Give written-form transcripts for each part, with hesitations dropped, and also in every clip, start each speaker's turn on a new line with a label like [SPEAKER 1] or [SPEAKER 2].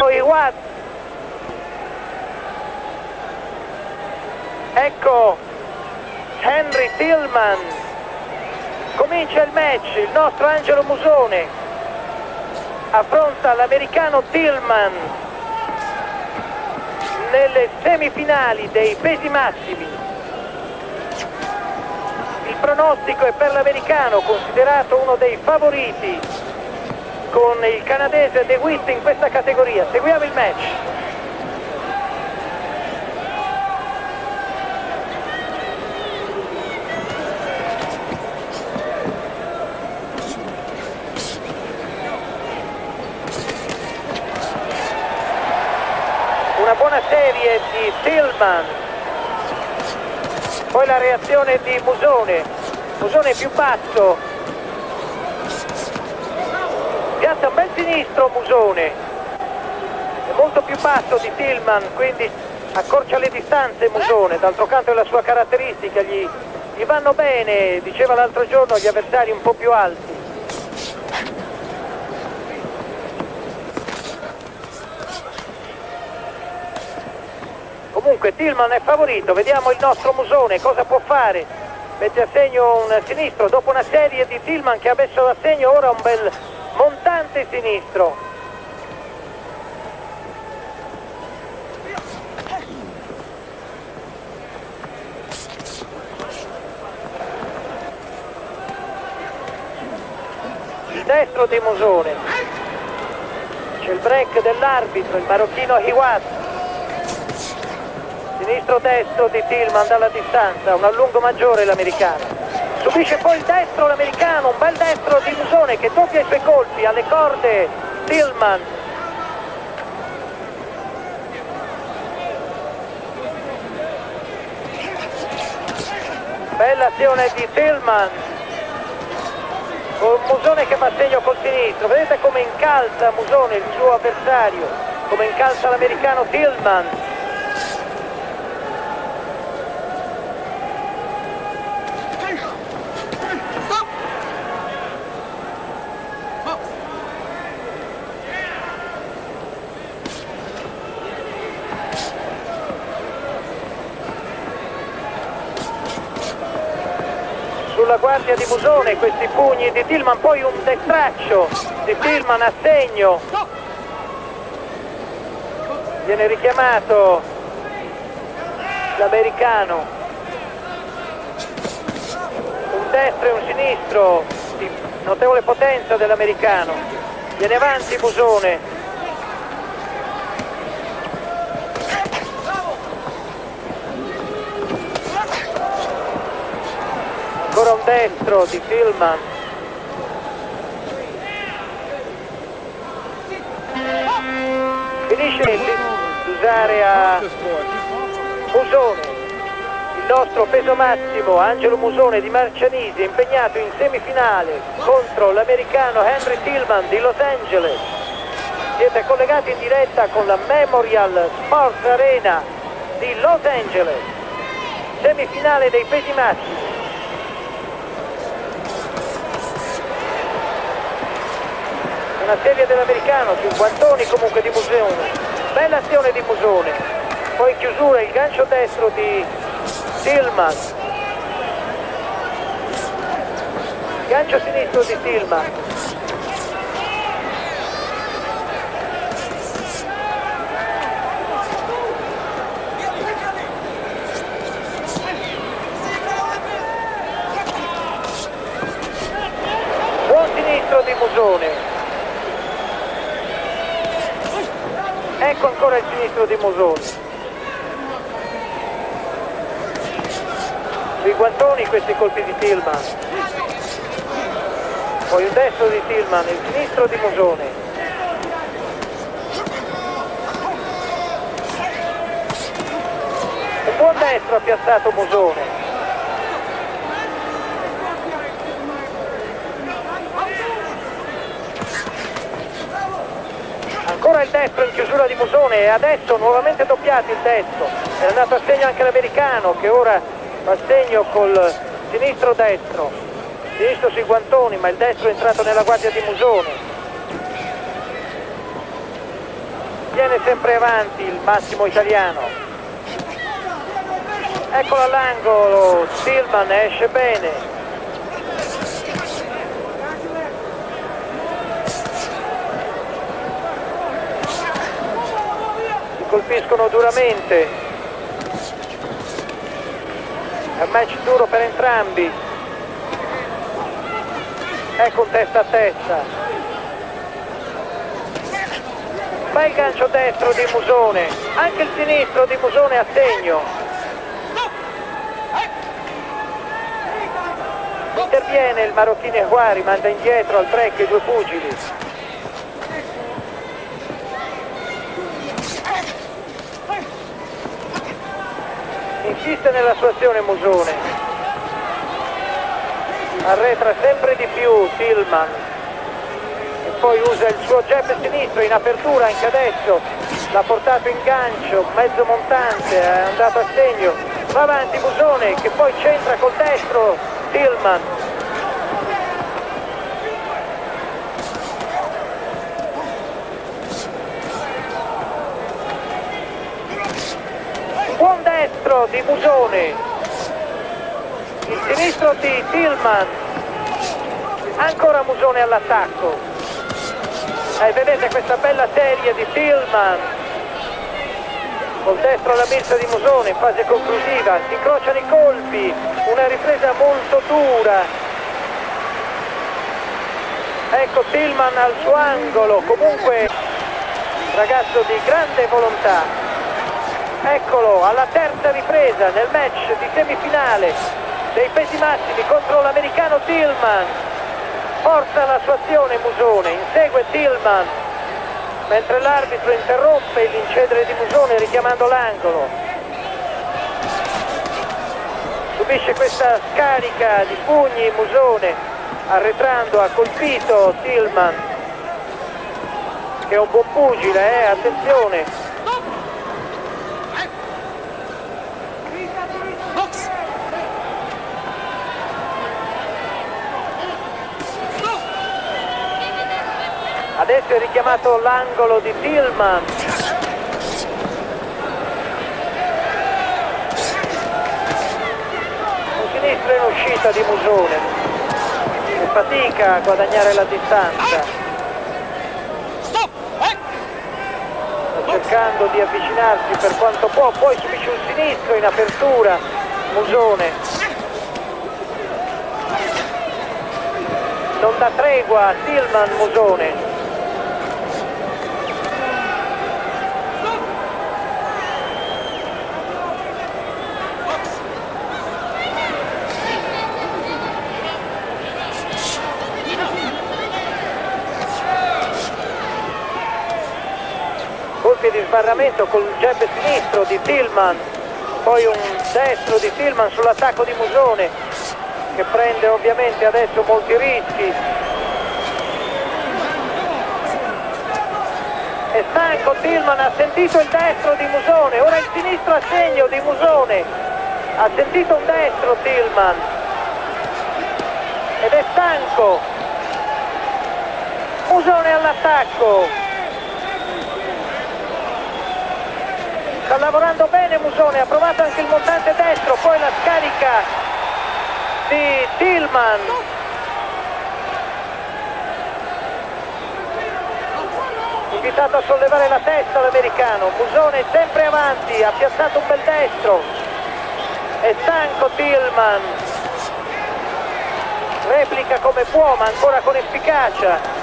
[SPEAKER 1] Hiwat. Ecco Henry Tillman. Comincia il match. Il nostro Angelo Musone affronta l'americano Tillman nelle semifinali dei pesi massimi. Il pronostico è per l'americano, considerato uno dei favoriti con il canadese DeWitt in questa categoria. Seguiamo il match. Una buona serie di Tillman, poi la reazione di Musone. Musone più basso, piazza un bel sinistro Musone, è molto più basso di Tillman, quindi accorcia le distanze Musone. D'altro canto è la sua caratteristica, gli vanno bene, diceva l'altro giorno, gli avversari un po' più alti. Comunque Tillman è favorito, vediamo il nostro Musone cosa può fare. Mette a segno un sinistro dopo una serie di Tillman che ha messo a segno ora un bel montante sinistro. Il destro di Musone. C'è il break dell'arbitro, il marocchino Hiwat. Sinistro-destro di Tillman dalla distanza, un allungo maggiore l'americano. Subisce poi il destro l'americano, un bel destro di Musone che doppia i suoi colpi, alle corde Tillman. Bella azione di Tillman, con Musone che fa segno col sinistro. Vedete come incalza Musone il suo avversario, come incalza l'americano Tillman. Sulla guardia di Musone questi pugni di Tillman, poi un destraccio di Tillman a segno. Viene richiamato l'americano. Un destro e un sinistro di notevole potenza dell'americano. Viene avanti Musone. Ancora un destro di Tillman. Finisce di usare a Musone. Il nostro peso massimo, Angelo Musone di Marcianise, impegnato in semifinale contro l'americano Henry Tillman di Los Angeles. Siete collegati in diretta con la Memorial Sports Arena di Los Angeles. Semifinale dei pesi massimi. Una serie dell'americano, 50 comunque di Musone. Bella azione di Musone. Poi in chiusura il gancio destro di Tillman. Gancio sinistro di Tillman. Buon sinistro di Musone. Ecco ancora il sinistro di Musone. Sui guantoni questi colpi di Tillman. Poi il destro di Tillman, il sinistro di Musone. Un buon destro ha piazzato Musone. Ancora il destro in chiusura di Musone e adesso nuovamente doppiato il destro. È andato a segno anche l'americano che ora fa segno col sinistro-destro. Sinistro sui guantoni, ma il destro è entrato nella guardia di Musone. viene sempre avanti il massimo italiano. Eccolo all'angolo, Tillman esce bene. Si colpiscono duramente. È un match duro per entrambi. Ecco un testa a testa. Bel gancio destro di Musone, anche il sinistro di Musone a segno. Interviene il marocchino Eguari, manda indietro al break i due pugili. Insiste nella sua azione Musone. Arretra sempre di più Tillman. Poi usa il suo jab sinistro in apertura anche adesso, l'ha portato in gancio, mezzo montante, è andato a segno, va avanti Musone che poi centra col destro Tillman. Buon destro di Musone, il sinistro di Tillman, ancora Musone all'attacco. Vedete questa bella serie di Tillman, col destro alla milza di Musone in fase conclusiva, si incrociano i colpi, una ripresa molto dura. Ecco Tillman al suo angolo, comunque ragazzo di grande volontà. Eccolo alla terza ripresa nel match di semifinale dei pesi massimi contro l'americano Tillman. Forza la sua azione Musone, insegue Tillman, mentre l'arbitro interrompe l'incedere di Musone richiamando l'angolo. Subisce questa scarica di pugni Musone, arretrando ha colpito Tillman, che è un buon pugile, attenzione. Adesso è richiamato l'angolo di Tillman. Un sinistro in uscita di Musone, che fatica a guadagnare la distanza. Sta cercando di avvicinarsi per quanto può, poi subisce un sinistro in apertura Musone. Non dà tregua a Tillman Musone. Colpi di sbarramento col jab sinistro di Tillman, poi un destro di Tillman sull'attacco di Musone, che prende ovviamente adesso molti rischi. È stanco Tillman, ha sentito il destro di Musone, ora il sinistro a segno di Musone, ha sentito un destro Tillman ed è stanco. Musone all'attacco. Sta lavorando bene Musone, ha provato anche il montante destro, poi la scarica di Tillman. Invitato a sollevare la testa l'americano. Musone sempre avanti, ha piazzato un bel destro. È stanco Tillman. Replica come può, ma ancora con efficacia.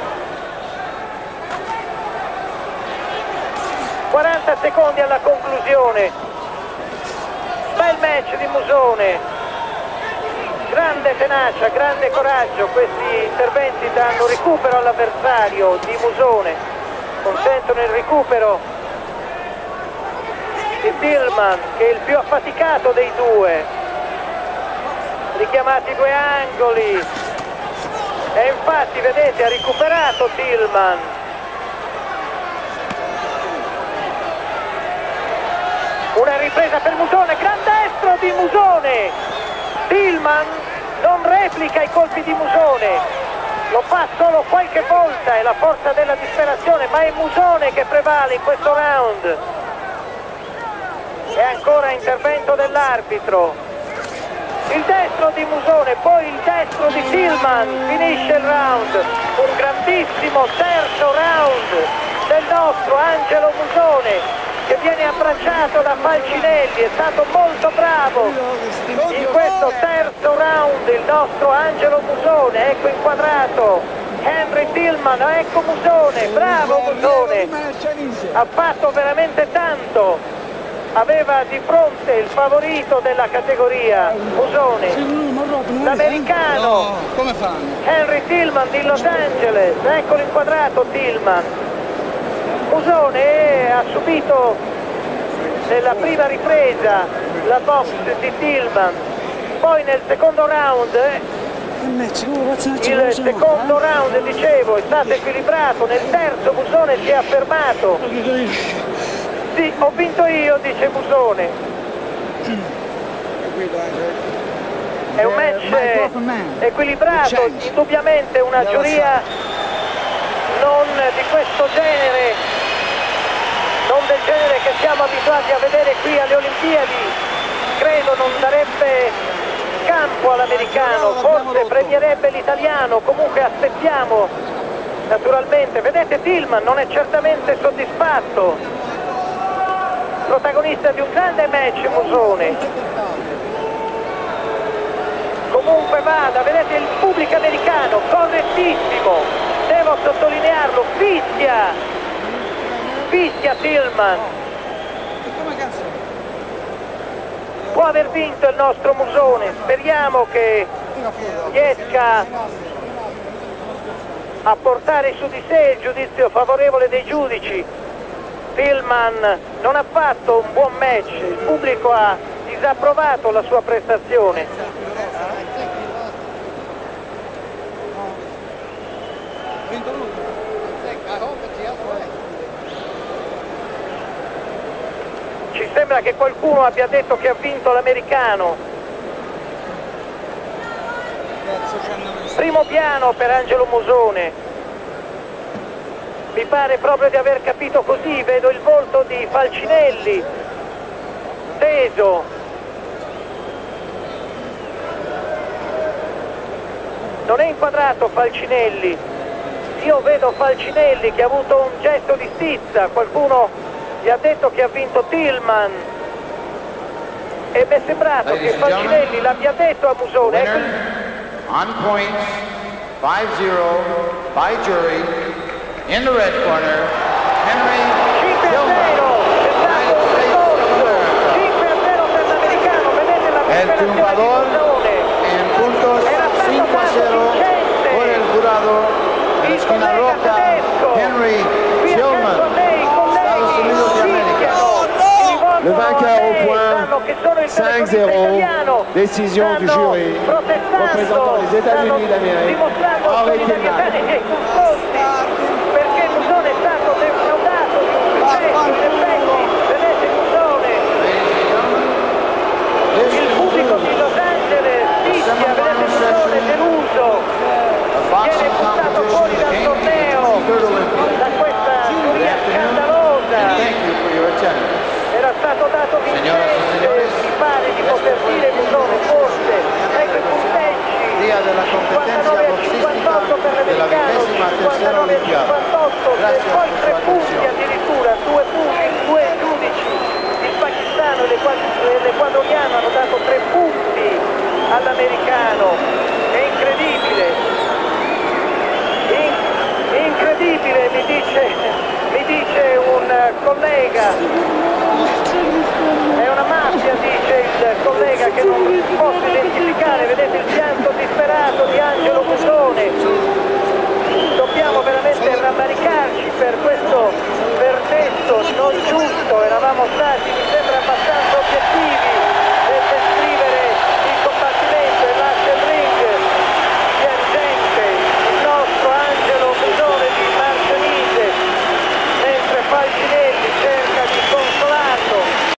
[SPEAKER 1] 40 secondi alla conclusione. Bel match di Musone, grande tenacia, grande coraggio. Questi interventi danno recupero all'avversario di Musone, consentono il recupero di Tillman, che è il più affaticato dei due. Richiamati i due angoli e infatti vedete ha recuperato Tillman. Una ripresa per Musone, gran destro di Musone. Tillman non replica i colpi di Musone, lo fa solo qualche volta, è la forza della disperazione, ma ma è Musone che prevale in questo round. E ancora intervento dell'arbitro. Il destro di Musone, poi il destro di Tillman, finisce il round. Un grandissimo terzo round del nostro Angelo Musone, che viene abbracciato da Falcinelli. È stato molto bravo in questo terzo round il nostro Angelo Musone. Ecco inquadrato Henry Tillman, ecco Musone, bravo Musone, ha fatto veramente tanto, aveva di fronte il favorito della categoria, Musone, l'americano Henry Tillman di Los Angeles. Ecco l'inquadrato Tillman. Musone ha subito nella prima ripresa la box di Tillman, poi nel secondo round, il secondo round, dicevo, è stato equilibrato. Nel terzo Musone si è affermato. Sì, ho vinto io, dice Musone. È un match equilibrato, indubbiamente una giuria non di questo genere, non del genere che siamo abituati a vedere qui alle Olimpiadi, credo non darebbe campo all'americano, forse premierebbe l'italiano. Comunque aspettiamo, naturalmente. Vedete, Tillman non è certamente soddisfatto, protagonista di un grande match Musone. Comunque vada, vedete il pubblico americano, correttissimo, devo sottolinearlo, fischia Tillman. Può aver vinto il nostro Musone, speriamo che riesca a portare su di sé il giudizio favorevole dei giudici. Tillman non ha fatto un buon match, il pubblico ha disapprovato la sua prestazione. Ci sembra che qualcuno abbia detto che ha vinto l'americano. Primo piano per Angelo Musone. Mi pare proprio di aver capito così, vedo il volto di Falcinelli teso. Non è inquadrato Falcinelli. Io vedo Falcinelli che ha avuto un gesto di stizza, qualcuno gli ha detto che ha vinto Tillman e mi è sembrato che Falcinelli l'abbia detto a Musone.
[SPEAKER 2] On point, 5-0 by jury, in the red corner, Henry Tillman, United States of America.
[SPEAKER 1] 5-0 per l'americano, vedete la
[SPEAKER 2] El triunfador en puntos 5-0 por el jurado de la esquina roja, Henry Tillman, Estados Unidos de América.
[SPEAKER 3] Le vainqueur au point, 5-0, décision du jury, représentant les États-Unis d'Amérique, Henry Tillman.
[SPEAKER 1] Perché Musone è stato defraudato di un successo, in effetti, vedete Musone, il pubblico di Los Angeles fischia, vedete Musone deluso, viene buttato fuori dal torneo, da questa giuria scandalosa. Era stato dato vincente, mi pare di poter dire Musone, forse, ecco i punteggi, 59 a 58 per l'americano, 59 a 58, e poi 3 punti addirittura, 2 punti, 2 giudici, il pakistano e l'ecuadoriano hanno dato 3 punti all'americano, è incredibile, incredibile, mi dice un collega. È una mafia, dice il collega, che non posso identificare, vedete il